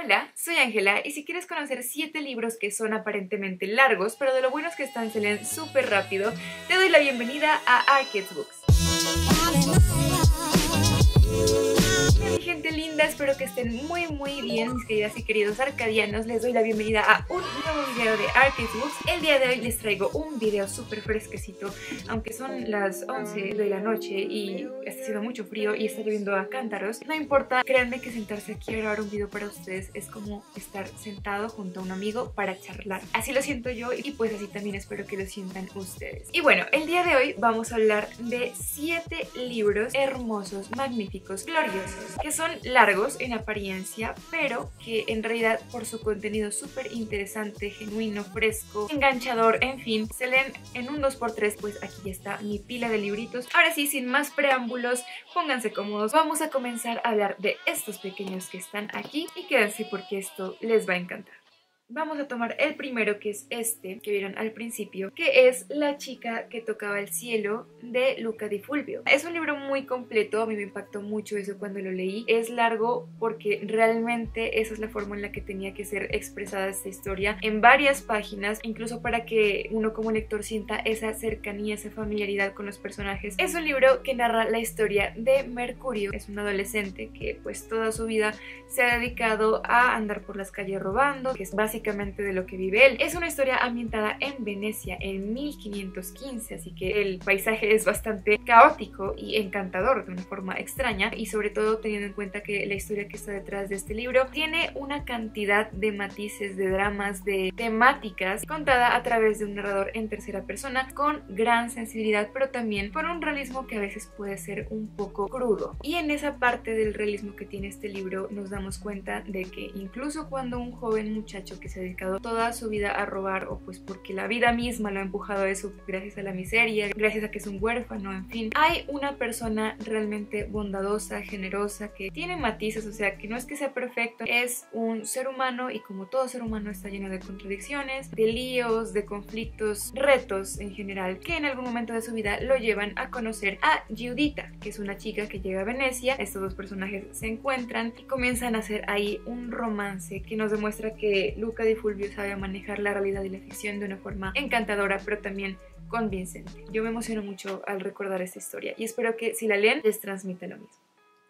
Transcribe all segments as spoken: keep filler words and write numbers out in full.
Hola, soy Ángela y si quieres conocer siete libros que son aparentemente largos, pero de lo buenos que están se leen súper rápido, te doy la bienvenida a Arcades Books. Mi gente linda, espero que estén muy muy bien, mis queridas y queridos arcadianos. Les doy la bienvenida a un nuevo video de Arcades Books. El día de hoy les traigo un video súper fresquecito, aunque son las once de la noche y está haciendo mucho frío y está lloviendo a cántaros. No importa, créanme que sentarse aquí a grabar un video para ustedes es como estar sentado junto a un amigo para charlar. Así lo siento yo y pues así también espero que lo sientan ustedes. Y bueno, el día de hoy vamos a hablar de siete libros hermosos, magníficos, gloriosos, que son largos en apariencia, pero que en realidad por su contenido súper interesante, genuino, fresco, enganchador, en fin, se leen en un dos por tres. Pues aquí ya está mi pila de libritos. Ahora sí, sin más preámbulos, pónganse cómodos, vamos a comenzar a hablar de estos pequeños que están aquí y quédense porque esto les va a encantar. Vamos a tomar el primero, que es este, que vieron al principio, que es La chica que tocaba el cielo, de Luca Di Fulvio. Es un libro muy completo, a mí me impactó mucho eso cuando lo leí. Es largo porque realmente esa es la forma en la que tenía que ser expresada esta historia, en varias páginas, incluso para que uno como lector sienta esa cercanía, esa familiaridad con los personajes. Es un libro que narra la historia de Mercurio. Es un adolescente que pues toda su vida se ha dedicado a andar por las calles robando, que es básicamente de lo que vive él. Es una historia ambientada en Venecia en mil quinientos quince, así que el paisaje es bastante caótico y encantador de una forma extraña, y sobre todo teniendo en cuenta que la historia que está detrás de este libro tiene una cantidad de matices, de dramas, de temáticas, contada a través de un narrador en tercera persona con gran sensibilidad, pero también con un realismo que a veces puede ser un poco crudo. Y en esa parte del realismo que tiene este libro nos damos cuenta de que incluso cuando un joven muchacho que se ha dedicado toda su vida a robar, o pues porque la vida misma lo ha empujado a eso gracias a la miseria, gracias a que es un huérfano, en fin, hay una persona realmente bondadosa, generosa, que tiene matices, o sea, que no es que sea perfecto, es un ser humano y como todo ser humano está lleno de contradicciones, de líos, de conflictos, retos en general, que en algún momento de su vida lo llevan a conocer a Giuditta, que es una chica que llega a Venecia. Estos dos personajes se encuentran y comienzan a hacer ahí un romance que nos demuestra que Luca Di Fulvio sabe manejar la realidad y la ficción de una forma encantadora, pero también convincente. Yo me emociono mucho al recordar esta historia y espero que si la leen les transmita lo mismo.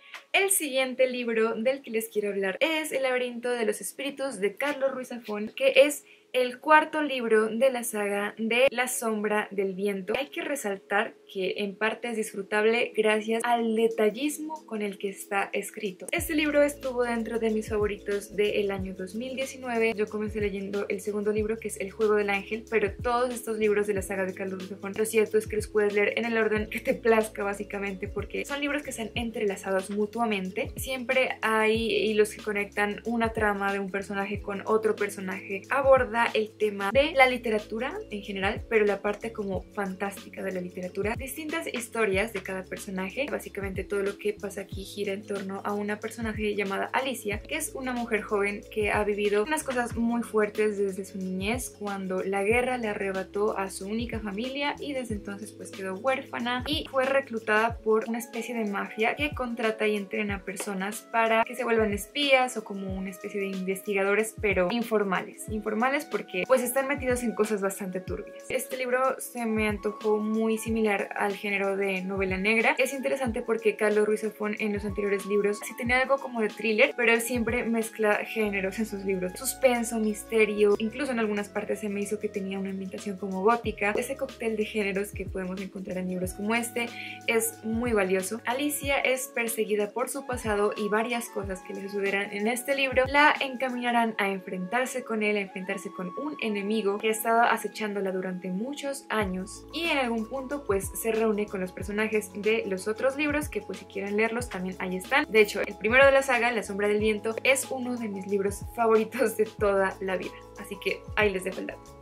El siguiente libro del que les quiero hablar es El laberinto de los espíritus, de Carlos Ruiz Zafón, que es el cuarto libro de la saga de La sombra del viento. Hay que resaltar que en parte es disfrutable gracias al detallismo con el que está escrito. Este libro estuvo dentro de mis favoritos del año dos mil diecinueve. Yo comencé leyendo el segundo libro, que es El juego del ángel, pero todos estos libros de la saga de Carlos Ruiz Zafón, lo cierto es que los puedes leer en el orden que te plazca, básicamente, porque son libros que están entrelazados mutuamente. Siempre hay hilos que conectan una trama de un personaje con otro personaje. Aborda el tema de la literatura en general, pero la parte como fantástica de la literatura, distintas historias de cada personaje. Básicamente todo lo que pasa aquí gira en torno a una personaje llamada Alicia, que es una mujer joven que ha vivido unas cosas muy fuertes desde su niñez, cuando la guerra le arrebató a su única familia y desde entonces pues quedó huérfana y fue reclutada por una especie de mafia que contrata y entrena personas para que se vuelvan espías o como una especie de investigadores, pero informales, informales porque pues están metidos en cosas bastante turbias. Este libro se me antojó muy similar al género de novela negra. Es interesante porque Carlos Ruiz Zafón en los anteriores libros sí tenía algo como de thriller, pero él siempre mezcla géneros en sus libros: suspenso, misterio, incluso en algunas partes se me hizo que tenía una ambientación como gótica. Ese cóctel de géneros que podemos encontrar en libros como este es muy valioso. Alicia es perseguida por su pasado y varias cosas que le sucederán en este libro la encaminarán a enfrentarse con él, a enfrentarse con un enemigo que ha estado acechándola durante muchos años, y en algún punto pues se reúne con los personajes de los otros libros, que pues si quieren leerlos también ahí están. De hecho, el primero de la saga, La sombra del viento, es uno de mis libros favoritos de toda la vida, así que ahí les dejo el dato.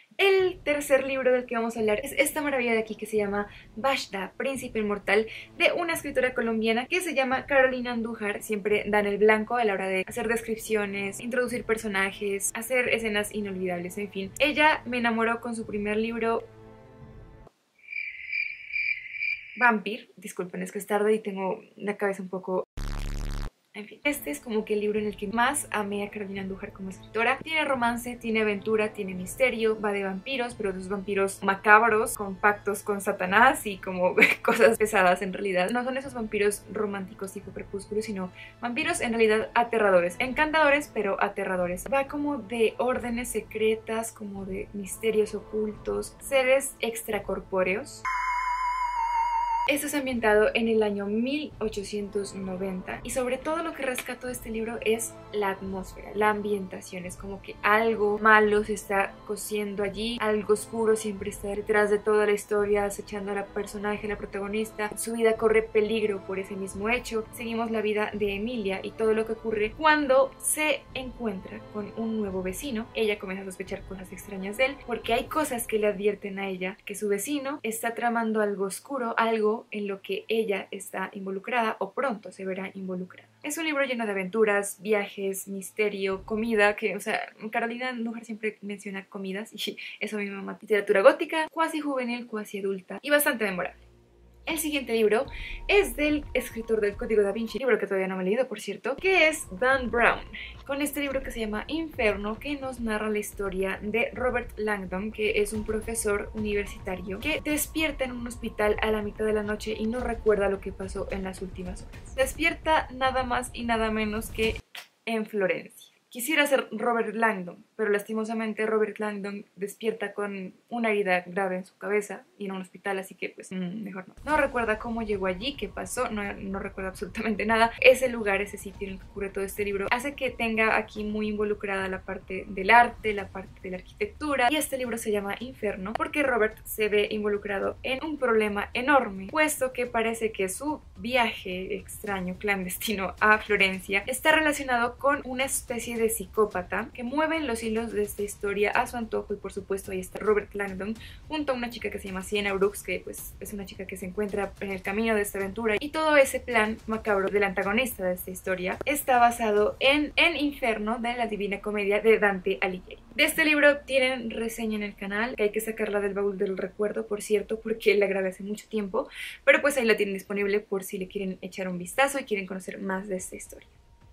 El tercer libro del que vamos a hablar es esta maravilla de aquí que se llama Bashta, Príncipe Inmortal, de una escritora colombiana que se llama Carolina Andújar. Siempre dan el blanco a la hora de hacer descripciones, introducir personajes, hacer escenas inolvidables, en fin. Ella me enamoró con su primer libro, Vampir. Disculpen, es que es tarde y tengo la cabeza un poco... En fin, este es como que el libro en el que más amé a Carolina Andújar como escritora. Tiene romance, tiene aventura, tiene misterio, va de vampiros, pero dos vampiros macabros, con pactos con Satanás y como cosas pesadas en realidad. No son esos vampiros románticos tipo Crepúsculo, sino vampiros en realidad aterradores, encantadores pero aterradores. Va como de órdenes secretas, como de misterios ocultos, seres extracorpóreos. Esto es ambientado en el año mil ochocientos noventa y sobre todo lo que rescato de este libro es la atmósfera, la ambientación. Es como que algo malo se está cociendo allí, algo oscuro siempre está detrás de toda la historia, acechando a la personaje, la protagonista. Su vida corre peligro por ese mismo hecho. Seguimos la vida de Emilia y todo lo que ocurre cuando se encuentra con un nuevo vecino. Ella comienza a sospechar cosas extrañas de él porque hay cosas que le advierten a ella que su vecino está tramando algo oscuro, algo en lo que ella está involucrada o pronto se verá involucrada. Es un libro lleno de aventuras, viajes, misterio, comida, que, o sea, Carolina Andújar siempre menciona comidas y eso a mí me mama. Literatura gótica, cuasi juvenil, cuasi adulta y bastante memorable. El siguiente libro es del escritor del Código Da Vinci, libro que todavía no me he leído, por cierto, que es Dan Brown, con este libro que se llama Inferno, que nos narra la historia de Robert Langdon, que es un profesor universitario que despierta en un hospital a la mitad de la noche y no recuerda lo que pasó en las últimas horas. Despierta nada más y nada menos que en Florencia. Quisiera ser Robert Langdon, pero lastimosamente Robert Langdon despierta con una herida grave en su cabeza y en un hospital, así que pues mmm, mejor no. No recuerda cómo llegó allí, qué pasó, no, no recuerda absolutamente nada. Ese lugar, ese sitio en el que ocurre todo este libro, hace que tenga aquí muy involucrada la parte del arte, la parte de la arquitectura, y este libro se llama Inferno porque Robert se ve involucrado en un problema enorme, puesto que parece que su viaje extraño, clandestino a Florencia está relacionado con una especie de psicópata que mueve los hilos de esta historia a su antojo, y por supuesto ahí está Robert Langdon junto a una chica que se llama Sienna Brooks, que pues es una chica que se encuentra en el camino de esta aventura, y todo ese plan macabro del antagonista de esta historia está basado en El Inferno de la Divina Comedia de Dante Alighieri. De este libro tienen reseña en el canal, que hay que sacarla del baúl del recuerdo, por cierto, porque la grabé hace mucho tiempo, pero pues ahí la tienen disponible por si le quieren echar un vistazo y quieren conocer más de esta historia.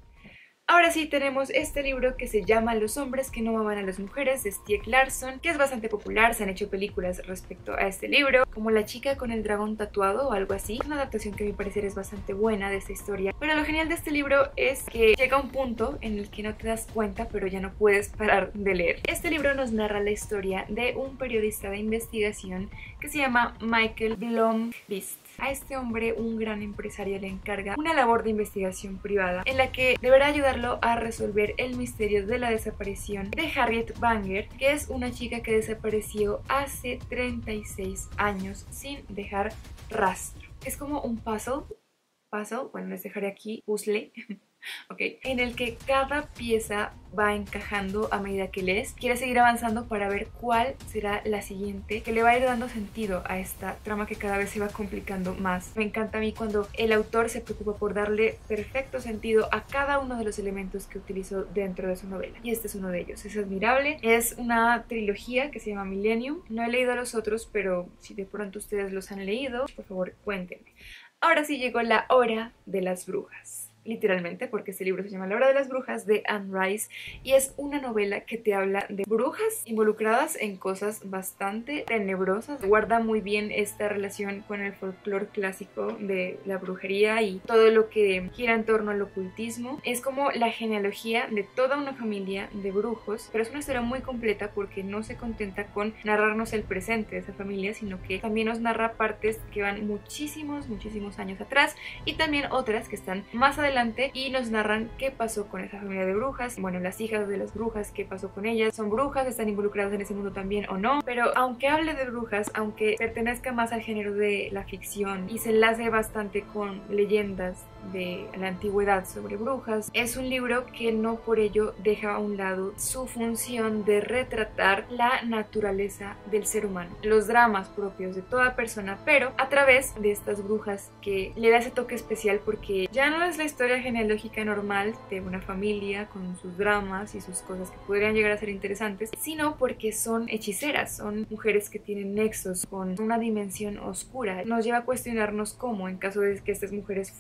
Ahora sí tenemos este libro que se llama Los hombres que no aman a las mujeres, de Stieg Larsson, que es bastante popular. Se han hecho películas respecto a este libro, como La chica con el dragón tatuado o algo así. Es una adaptación que a mi parecer es bastante buena de esta historia, pero lo genial de este libro es que llega un punto en el que no te das cuenta, pero ya no puedes parar de leer. Este libro nos narra la historia de un periodista de investigación que se llama Michael Blomqvist. A este hombre un gran empresario le encarga una labor de investigación privada en la que deberá ayudarlo a resolver el misterio de la desaparición de Harriet Banger, que es una chica que desapareció hace treinta y seis años sin dejar rastro. Es como un puzzle, puzzle, bueno, les dejaré aquí, puzzle, okay, en el que cada pieza va encajando a medida que lees. Quiere seguir avanzando para ver cuál será la siguiente, que le va a ir dando sentido a esta trama que cada vez se va complicando más. Me encanta a mí cuando el autor se preocupa por darle perfecto sentido a cada uno de los elementos que utilizó dentro de su novela, y este es uno de ellos. Es admirable. Es una trilogía que se llama Millennium. No he leído los otros, pero si de pronto ustedes los han leído, por favor cuéntenme. Ahora sí llegó la hora de las brujas. Literalmente, porque este libro se llama La hora de las brujas, de Anne Rice, y es una novela que te habla de brujas involucradas en cosas bastante tenebrosas. Guarda muy bien esta relación con el folclore clásico de la brujería y todo lo que gira en torno al ocultismo. Es como la genealogía de toda una familia de brujos, pero es una historia muy completa porque no se contenta con narrarnos el presente de esa familia, sino que también nos narra partes que van muchísimos, muchísimos años atrás, y también otras que están más adelante y nos narran qué pasó con esa familia de brujas, bueno, las hijas de las brujas, qué pasó con ellas, son brujas, están involucradas en ese mundo también o no. Pero aunque hable de brujas, aunque pertenezca más al género de la ficción y se enlace bastante con leyendas de la antigüedad sobre brujas, es un libro que no por ello deja a un lado su función de retratar la naturaleza del ser humano, los dramas propios de toda persona, pero a través de estas brujas, que le da ese toque especial porque ya no es la historia genealógica normal de una familia con sus dramas y sus cosas que podrían llegar a ser interesantes, sino porque son hechiceras, son mujeres que tienen nexos con una dimensión oscura. Nos lleva a cuestionarnos cómo, en caso de que estas mujeres fuesen reales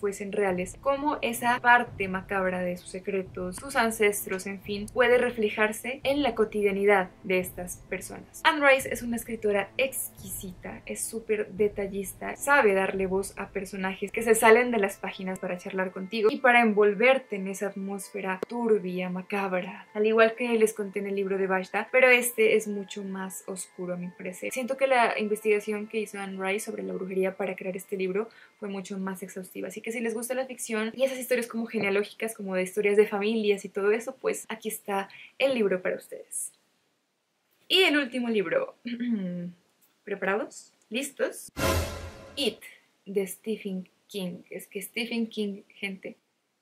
temporales, cómo esa parte macabra de sus secretos, sus ancestros, en fin, puede reflejarse en la cotidianidad de estas personas. Anne Rice es una escritora exquisita, es súper detallista, sabe darle voz a personajes que se salen de las páginas para charlar contigo y para envolverte en esa atmósfera turbia, macabra, al igual que les conté en el libro de Vashta, pero este es mucho más oscuro a mi parecer. Siento que la investigación que hizo Anne Rice sobre la brujería para crear este libro fue mucho más exhaustiva, así que si les gusta la ficción y esas historias como genealógicas, como de historias de familias y todo eso, pues aquí está el libro para ustedes. Y el último libro. ¿Preparados? ¿Listos? It, de Stephen King. Es que Stephen King, gente,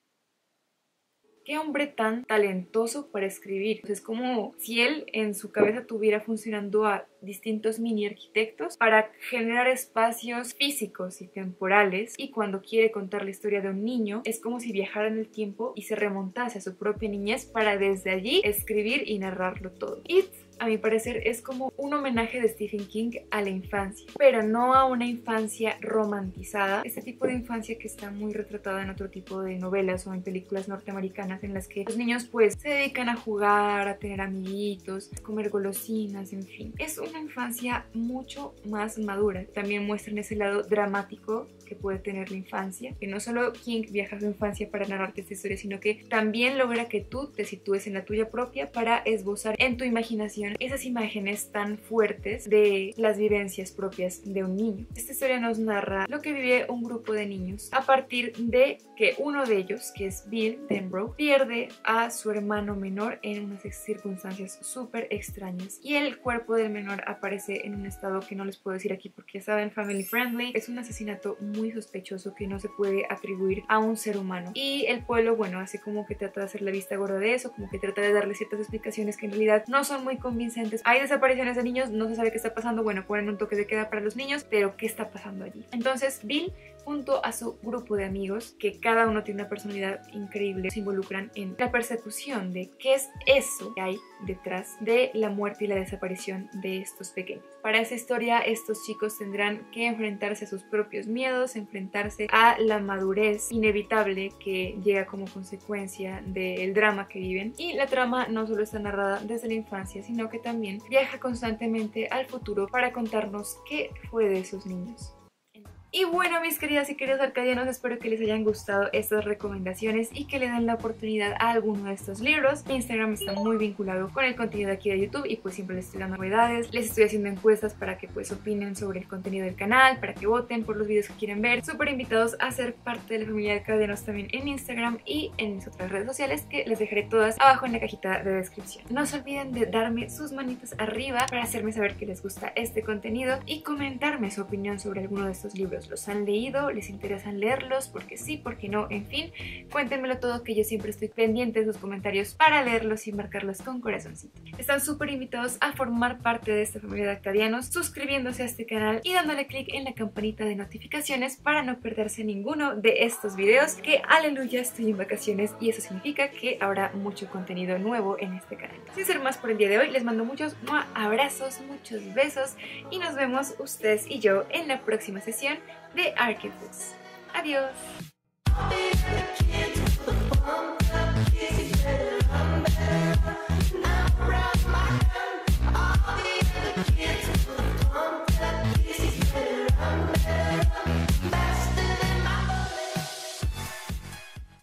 qué hombre tan talentoso para escribir. Es como si él en su cabeza tuviera funcionando a distintos mini arquitectos para generar espacios físicos y temporales, y cuando quiere contar la historia de un niño es como si viajara en el tiempo y se remontase a su propia niñez para desde allí escribir y narrarlo todo. It, a mi parecer, es como un homenaje de Stephen King a la infancia, pero no a una infancia romantizada, este tipo de infancia que está muy retratada en otro tipo de novelas o en películas norteamericanas en las que los niños pues se dedican a jugar, a tener amiguitos, a comer golosinas, en fin. Es una infancia mucho más madura. También muestran ese lado dramático que puede tener la infancia, que no solo King viaja a su infancia para narrarte esta historia, sino que también logra que tú te sitúes en la tuya propia para esbozar en tu imaginación esas imágenes tan fuertes de las vivencias propias de un niño. Esta historia nos narra lo que vive un grupo de niños a partir de que uno de ellos, que es Bill Denbrough, pierde a su hermano menor en unas circunstancias súper extrañas y el cuerpo del menor aparece en un estado que no les puedo decir aquí porque ya saben, family friendly. Es un asesinato muy sospechoso que no se puede atribuir a un ser humano y el pueblo, bueno, hace como que trata de hacer la vista gorda de eso, como que trata de darle ciertas explicaciones que en realidad no son muy convincentes. Hay desapariciones de niños, no se sabe qué está pasando, bueno, ponen un toque de queda para los niños, pero ¿qué está pasando allí? Entonces Bill, junto a su grupo de amigos, que cada uno tiene una personalidad increíble, se involucran en la persecución de qué es eso que hay detrás de la muerte y la desaparición de estos pequeños. Para esa historia, estos chicos tendrán que enfrentarse a sus propios miedos, enfrentarse a la madurez inevitable que llega como consecuencia del drama que viven. Y la trama no solo está narrada desde la infancia, sino que también viaja constantemente al futuro para contarnos qué fue de esos niños. Y bueno, mis queridas y queridos arcadianos, espero que les hayan gustado estas recomendaciones y que le den la oportunidad a alguno de estos libros. Mi Instagram está muy vinculado con el contenido de aquí de YouTube y pues siempre les estoy dando novedades. Les estoy haciendo encuestas para que pues opinen sobre el contenido del canal, para que voten por los videos que quieren ver. Súper invitados a ser parte de la familia de arcadianos también en Instagram y en mis otras redes sociales, que les dejaré todas abajo en la cajita de descripción. No se olviden de darme sus manitas arriba para hacerme saber que les gusta este contenido y comentarme su opinión sobre alguno de estos libros. ¿Los han leído? ¿Les interesan leerlos? ¿Por qué sí? ¿Por qué no? En fin, cuéntenmelo todo, que yo siempre estoy pendiente de sus comentarios para leerlos y marcarlos con corazoncito. Están súper invitados a formar parte de esta familia de arcadianos, suscribiéndose a este canal y dándole clic en la campanita de notificaciones para no perderse ninguno de estos videos, que aleluya, estoy en vacaciones y eso significa que habrá mucho contenido nuevo en este canal. Sin ser más por el día de hoy, les mando muchos abrazos, muchos besos y nos vemos ustedes y yo en la próxima sesión de Arcade Books. Adiós.